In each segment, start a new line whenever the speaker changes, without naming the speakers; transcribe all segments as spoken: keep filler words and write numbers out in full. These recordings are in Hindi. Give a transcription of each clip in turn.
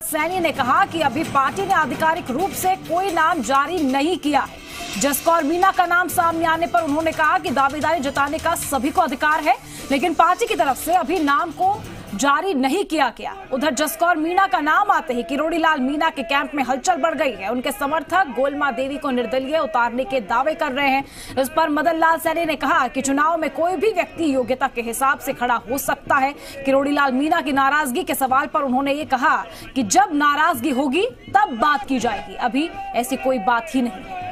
सैनी ने कहा कि अभी पार्टी ने आधिकारिक रूप से कोई नाम जारी नहीं किया है। जसकौर मीणा का नाम सामने आने पर उन्होंने कहा कि दावेदारी जताने का सभी को अधिकार है, लेकिन पार्टी की तरफ से अभी नाम को जारी नहीं किया गया। उधर जसकौर मीणा का नाम आते ही किरोड़ी लाल मीणा के कैंप में हलचल बढ़ गई है। उनके समर्थक गोलमा देवी को निर्दलीय उतारने के दावे कर रहे हैं। इस पर मदन लाल सैनी ने कहा कि चुनाव में कोई भी व्यक्ति योग्यता के हिसाब से खड़ा हो सकता है। किरोड़ी लाल मीणा की नाराजगी के सवाल पर उन्होंने ये कहा कि जब नाराजगी होगी तब बात की जाएगी, अभी ऐसी कोई बात ही नहीं है।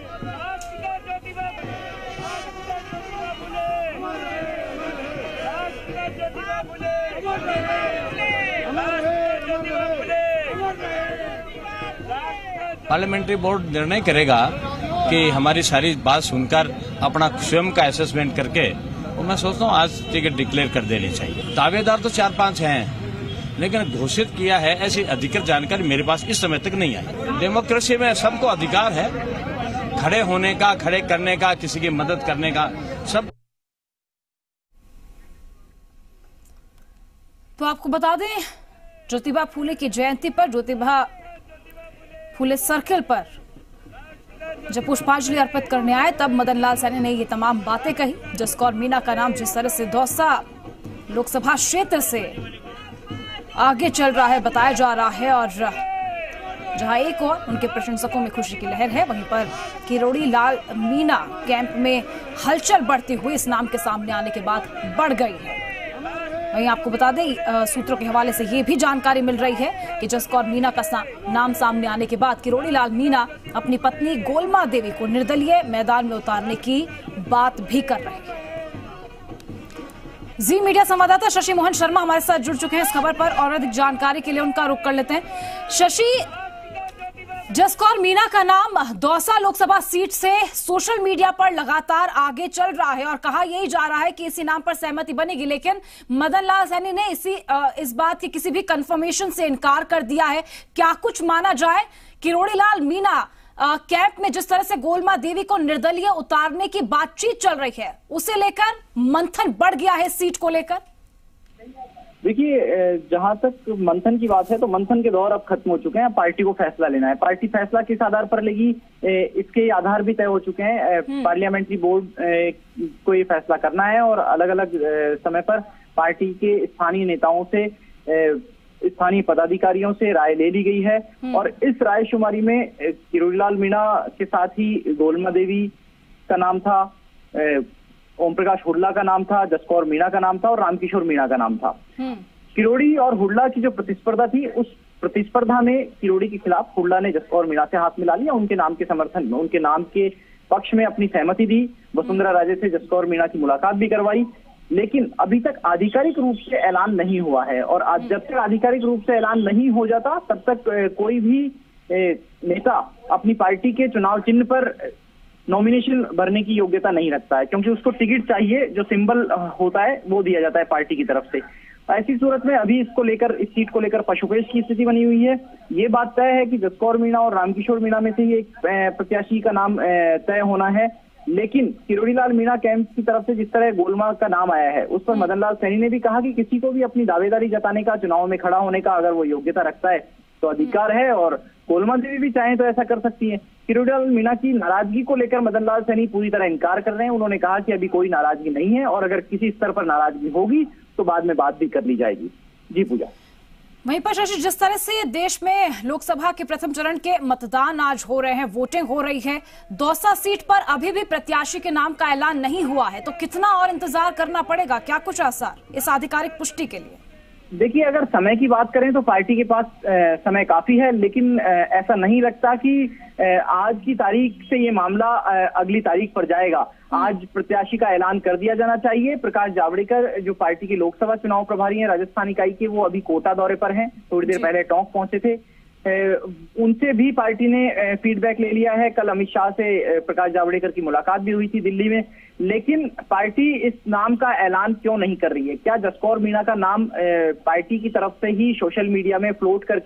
पार्लियामेंट्री बोर्ड निर्णय करेगा कि हमारी सारी बात सुनकर अपना स्वयं का असेसमेंट करके, और मैं सोचता हूँ आज टिकट डिक्लेयर कर देनी चाहिए। दावेदार तो चार पांच हैं, लेकिन घोषित किया है ऐसी अधिकृत जानकारी मेरे पास इस समय तक नहीं आई। डेमोक्रेसी में सबको अधिकार है खड़े होने का, खड़े करने का, किसी की मदद करने का, सब।
तो आपको बता दें, ज्योतिबा फूले की जयंती पर ज्योतिबा फूले सर्किल पर जब पुष्पांजलि अर्पित करने आए तब मदन लाल सैनी ने ये तमाम बातें कही। जसकौर मीणा का नाम जिस तरह से दौसा लोकसभा क्षेत्र से आगे चल रहा है, बताया जा रहा है, और जहां एक और उनके प्रशंसकों में खुशी की लहर है, वहीं पर किरोड़ी लाल मीणा कैंप में हलचल बढ़ती हुई इस नाम के सामने आने के बाद बढ़ गई है। वहीं आपको बता दें, सूत्रों के हवाले से ये भी जानकारी मिल रही है कि जसकौर मीणा का सा, नाम सामने आने के बाद किरोड़ी लाल मीणा अपनी पत्नी गोलमा देवी को निर्दलीय मैदान में उतारने की बात भी कर रहे हैं। जी मीडिया संवाददाता शशि मोहन शर्मा हमारे साथ जुड़ चुके हैं इस खबर पर, और अधिक जानकारी के लिए उनका रुख कर लेते हैं। शशि, जसकौर मीणा का नाम दौसा लोकसभा सीट से सोशल मीडिया पर लगातार आगे चल रहा है और कहा यही जा रहा है कि इसी नाम पर सहमति बनेगी, लेकिन मदन लाल सैनी ने इसी इस बात की किसी भी कंफर्मेशन से इनकार कर दिया है। क्या कुछ माना जाए? किरोड़ी लाल मीणा कैंप में जिस तरह से गोलमा देवी को निर्दलीय उतारने की बातचीत चल रही है, उसे लेकर मंथन बढ़ गया है सीट को लेकर।
देखिए, जहां तक मंथन की बात है तो मंथन के दौर अब खत्म हो चुके हैं। पार्टी को फैसला लेना है। पार्टी फैसला किस आधार पर लेगी, इसके आधार भी तय हो चुके हैं। पार्लियामेंट्री बोर्ड को ये फैसला करना है और अलग अलग समय पर पार्टी के स्थानीय नेताओं से, स्थानीय पदाधिकारियों से राय ले ली गई है। और इस राय शुमारी में किरोड़ी लाल मीणा के साथ ही गोलमा देवी का नाम था, ओम प्रकाश हुड्डा का नाम था, जसकौर मीणा का नाम था और रामकिशोर मीणा का नाम था। किरोड़ी और हुड्डा की जो प्रतिस्पर्धा थी, उस प्रतिस्पर्धा में किरोड़ी के खिलाफ हुड्डा ने जसकौर मीणा से हाथ मिला लिया। उनके नाम के समर्थन में, उनके नाम के पक्ष में अपनी सहमति दी। वसुंधरा राजे से जसकौर मीणा की मुलाकात भी करवाई, लेकिन अभी तक आधिकारिक रूप से ऐलान नहीं हुआ है। और आज जब तक आधिकारिक रूप से ऐलान नहीं हो जाता तब तक कोई भी नेता अपनी पार्टी के चुनाव चिन्ह पर नॉमिनेशन भरने की योग्यता नहीं रखता है, क्योंकि उसको टिकट चाहिए, जो सिंबल होता है वो दिया जाता है पार्टी की तरफ से। ऐसी सूरत में अभी इसको लेकर, इस सीट को लेकर पशुपेश की स्थिति बनी हुई है। ये बात तय है कि जसकौर मीणा और रामकिशोर मीणा में से ही एक प्रत्याशी का नाम तय होना है, लेकिन किरोड़ी लाल मीणा कैंप की तरफ से जिस तरह गोलमा का नाम आया है, उस पर मदन लाल सैनी ने भी कहा कि किसी को भी अपनी दावेदारी जताने का, चुनाव में खड़ा होने का अगर वो योग्यता रखता है तो अधिकार है, और गोलमा देवी भी चाहें तो ऐसा कर सकती है। किरोड़ी लाल मीणा की नाराजगी को लेकर मदन लाल सैनी पूरी तरह इनकार कर रहे हैं। उन्होंने कहा कि अभी कोई नाराजगी नहीं है और अगर किसी स्तर पर नाराजगी होगी तो बाद में बात भी कर ली जाएगी। जी पूजा।
वहीं पर शशि, जिस तरह से देश में लोकसभा के प्रथम चरण के मतदान आज हो रहे हैं, वोटिंग हो रही है, दौसा सीट पर अभी भी प्रत्याशी के नाम का ऐलान नहीं हुआ है, तो कितना और इंतजार करना पड़ेगा? क्या कुछ आसार इस आधिकारिक पुष्टि के लिए?
देखिए, अगर समय की बात करें तो पार्टी के पास आ, समय काफी है, लेकिन आ, ऐसा नहीं लगता कि आ, आज की तारीख से ये मामला आ, अगली तारीख पर जाएगा। आज प्रत्याशी का ऐलान कर दिया जाना चाहिए। प्रकाश जावड़ेकर जो पार्टी के लोकसभा चुनाव प्रभारी हैं राजस्थान इकाई के, वो अभी कोटा दौरे पर हैं। थोड़ी देर पहले टोंक पहुंचे थे। उनसे भी पार्टी ने फीडबैक ले लिया है। कल अमित शाह से प्रकाश जावड़ेकर की मुलाकात भी हुई थी दिल्ली में। लेकिन पार्टी इस नाम का ऐलान क्यों नहीं कर रही है? क्या जसकौर मीणा का नाम पार्टी की तरफ से ही सोशल मीडिया में फ्लोट करके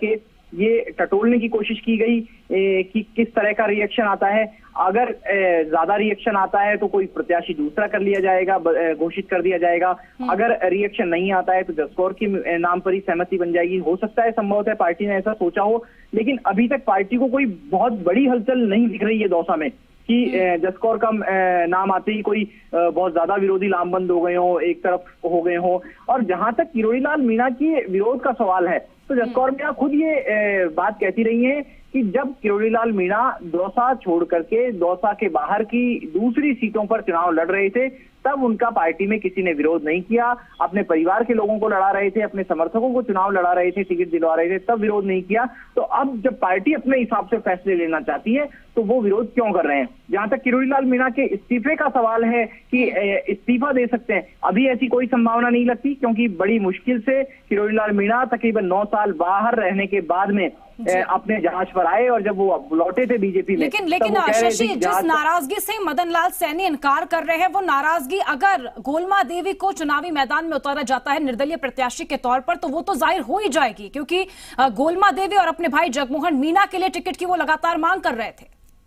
ये टटोलने की कोशिश की गई कि किस तरह का रिएक्शन आता है। अगर ज्यादा रिएक्शन आता है तो कोई प्रत्याशी दूसरा कर लिया जाएगा, घोषित कर दिया जाएगा। अगर रिएक्शन नहीं आता है तो जसकौर के नाम पर ही सहमति बन जाएगी। हो सकता है, संभवतः पार्टी ने ऐसा सोचा हो, लेकिन अभी तक पार्टी को कोई बहुत बड़ी हलचल नहीं दिख रही है दौसा में कि जसकौर का नाम आते ही कोई बहुत ज्यादा विरोधी लामबंद हो गए हो, एक तरफ हो गए हो। और जहां तक किरोड़ी लाल मीणा की विरोध का सवाल है तो जसकौर मीणा खुद ये बात कहती रही है कि जब किरोड़ी लाल मीणा दौसा छोड़ करके दौसा के बाहर की दूसरी सीटों पर चुनाव लड़ रहे थे तब उनका पार्टी में किसी ने विरोध नहीं किया। अपने परिवार के लोगों को लड़ा रहे थे, अपने समर्थकों को चुनाव लड़ा रहे थे, टिकट दिलवा रहे थे, तब विरोध नहीं किया। तो अब जब पार्टी अपने हिसाब से फैसले लेना चाहती है तो वो विरोध क्यों कर रहे हैं। जहां तक किरोड़ी लाल मीणा के इस्तीफे का सवाल है कि इस्तीफा दे सकते हैं, अभी ऐसी कोई संभावना नहीं लगती, क्योंकि बड़ी मुश्किल से किरोड़ी लाल मीणा तकरीबन नौ साल बाहर रहने के बाद में अपने जहाज पर आए और जब वो लौटे थे बीजेपी में।
लेकिन लेकिन शशि, जिस नाराजगी से मदन लाल सैनी इनकार कर रहे हैं, वो नाराजगी अगर गोलमा देवी को चुनावी मैदान में उतारा जाता है निर्दलीय प्रत्याशी के तौर पर तो वो तो जाहिर हो ही जाएगी, क्योंकि गोलमा देवी और अपने भाई जगमोहन मीणा के लिए टिकट की वो लगातार मांग कर रहे थे।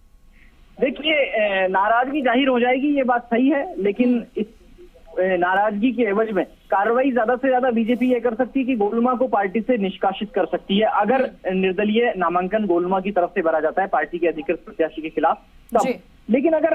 देखिए, नाराजगी जाहिर हो जाएगी, ये बात सही है, लेकिन इस नाराजगी के एवज में कार्रवाई ज्यादा से ज्यादा बीजेपी ये कर सकती है कि गोलमा को पार्टी से निष्कासित कर सकती है। अगर निर्दलीय नामांकन गोलमा की तरफ से भरा जाता है पार्टी के अधिकृत प्रत्याशी के खिलाफ तब। लेकिन अगर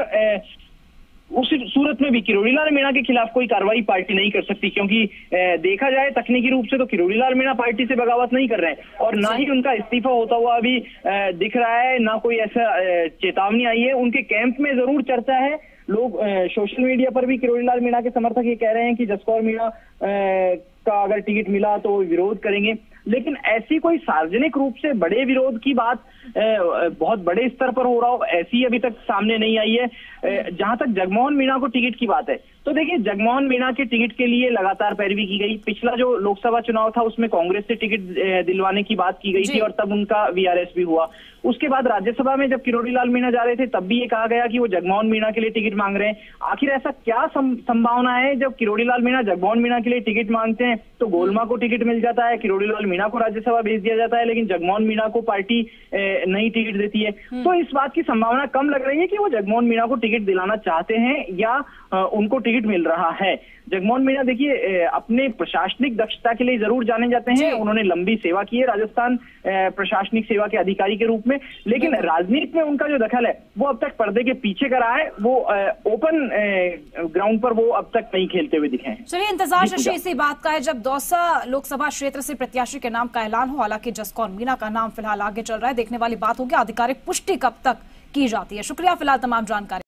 उस सूरत में भी किरोड़ी लाल मीणा के खिलाफ कोई कार्रवाई पार्टी नहीं कर सकती, क्योंकि देखा जाए तकनीकी रूप से तो किरोड़ी लाल मीणा पार्टी से बगावत नहीं कर रहे हैं और ना ही उनका इस्तीफा होता हुआ अभी दिख रहा है, ना कोई ऐसा चेतावनी आई है। उनके कैंप में जरूर चर्चा है, लोग सोशल मीडिया पर भी किरोड़ी लाल मीणा के समर्थक ये कह रहे हैं कि जसकौर मीणा का अगर टिकट मिला तो विरोध करेंगे, लेकिन ऐसी कोई सार्वजनिक रूप से बड़े विरोध की बात बहुत बड़े स्तर पर हो रहा हो ऐसी अभी तक सामने नहीं आई है। जहां तक जगमोहन मीणा को टिकट की बात है तो देखिए, जगमोहन मीणा के टिकट के लिए लगातार पैरवी की गई। पिछला जो लोकसभा चुनाव था उसमें कांग्रेस से टिकट दिलवाने की बात की गई थी और तब उनका वीआरएस भी हुआ। उसके बाद राज्यसभा में जब किरोड़ी लाल मीणा जा रहे थे तब भी ये कहा गया कि वो जगमोहन मीणा के लिए टिकट मांग रहे हैं। आखिर ऐसा क्या संभावना है जब किरोड़ी लाल मीणा जगमोहन मीणा के लिए टिकट मांगते हैं तो गोलमा को टिकट मिल जाता है, किरोड़ी लाल मीणा को राज्यसभा भेज दिया जाता है, लेकिन जगमोहन मीणा को पार्टी नहीं टिकट देती है। तो इस बात की संभावना कम लग रही है कि वो जगमोहन मीणा को टिकट दिलाना चाहते हैं या उनको टिकट मिल रहा है। जगमोहन मीणा देखिए अपने प्रशासनिक दक्षता के लिए जरूर जाने जाते हैं, उन्होंने लंबी सेवा की है राजस्थान प्रशासनिक सेवा के अधिकारी के रूप में, लेकिन राजनीति में उनका जो दखल है वो अब तक पर्दे के पीछे का रहा है, वो ओपन ग्राउंड पर वो अब तक नहीं खेलते हुए दिखे हैं।
चलिए, इंतजार शशि इसी बात का है जब दौसा लोकसभा क्षेत्र से प्रत्याशी के नाम का ऐलान हो। हालांकि जसकौर मीणा का नाम फिलहाल आगे चल रहा है, देखने वाली बात होगी आधिकारिक पुष्टि कब तक की जाती है। शुक्रिया फिलहाल तमाम जानकारी।